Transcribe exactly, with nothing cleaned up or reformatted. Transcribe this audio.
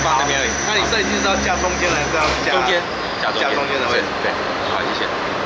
放那边而已。 那你摄影机是要架中间的，还是要架中间，架中间架中间的位置？ 对，好，谢谢。